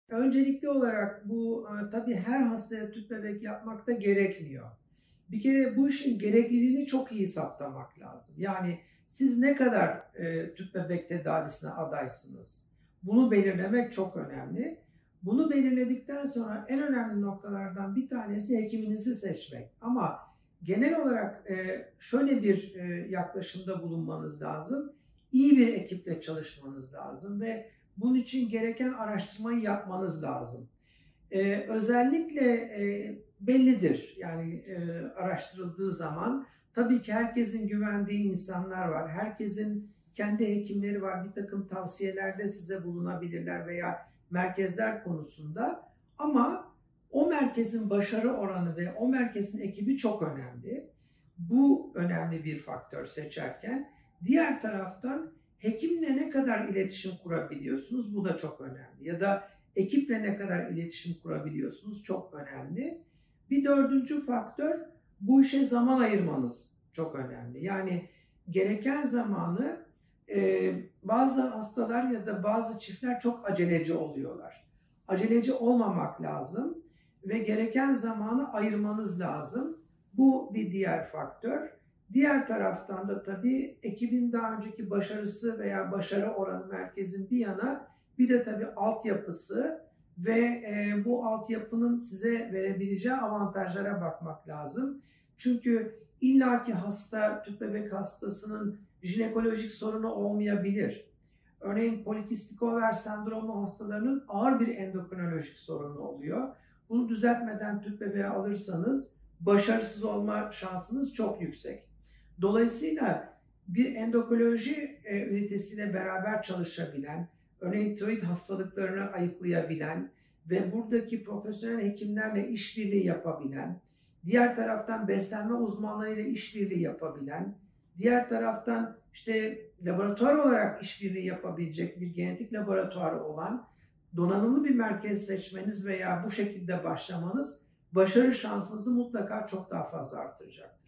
Öncelikli olarak bu tabii her hastaya tüp bebek yapmak da gerekmiyor. Bir kere bu işin gerekliliğini çok iyi saptamak lazım. Yani siz ne kadar tüp bebek tedavisine adaysınız? Bunu belirlemek çok önemli. Bunu belirledikten sonra en önemli noktalardan bir tanesi hekiminizi seçmek. Ama genel olarak şöyle bir yaklaşımda bulunmanız lazım. İyi bir ekiple çalışmanız lazım ve bunun için gereken araştırmayı yapmanız lazım. Özellikle bellidir. Yani araştırıldığı zaman tabii ki herkesin güvendiği insanlar var. Herkesin kendi hekimleri var. Bir takım tavsiyelerde size bulunabilirler veya merkezler konusunda. Ama o merkezin başarı oranı ve o merkezin ekibi çok önemli. Bu önemli bir faktör seçerken. Diğer taraftan hekimle ne kadar iletişim kurabiliyorsunuz? Bu da çok önemli. Ya da ekiple ne kadar iletişim kurabiliyorsunuz? Çok önemli. Bir dördüncü faktör, bu işe zaman ayırmanız çok önemli. Yani gereken zamanı bazı hastalar ya da bazı çiftler çok aceleci oluyorlar. Aceleci olmamak lazım ve gereken zamanı ayırmanız lazım. Bu bir diğer faktör. Diğer taraftan da tabii ekibin daha önceki başarısı veya başarı oranı merkezin bir yana, bir de tabii altyapısı ve bu altyapının size verebileceği avantajlara bakmak lazım. Çünkü illaki hasta, tüp bebek hastasının jinekolojik sorunu olmayabilir. Örneğin polikistik over sendromu hastalarının ağır bir endokrinolojik sorunu oluyor. Bunu düzeltmeden tüp bebeği alırsanız başarısız olma şansınız çok yüksek. Dolayısıyla bir endokrinoloji ünitesiyle beraber çalışabilen, örneğin tiroid hastalıklarını ayıklayabilen ve buradaki profesyonel hekimlerle işbirliği yapabilen, diğer taraftan beslenme uzmanlarıyla işbirliği yapabilen, diğer taraftan işte laboratuvar olarak işbirliği yapabilecek bir genetik laboratuvarı olan donanımlı bir merkez seçmeniz veya bu şekilde başlamanız başarı şansınızı mutlaka çok daha fazla artıracak.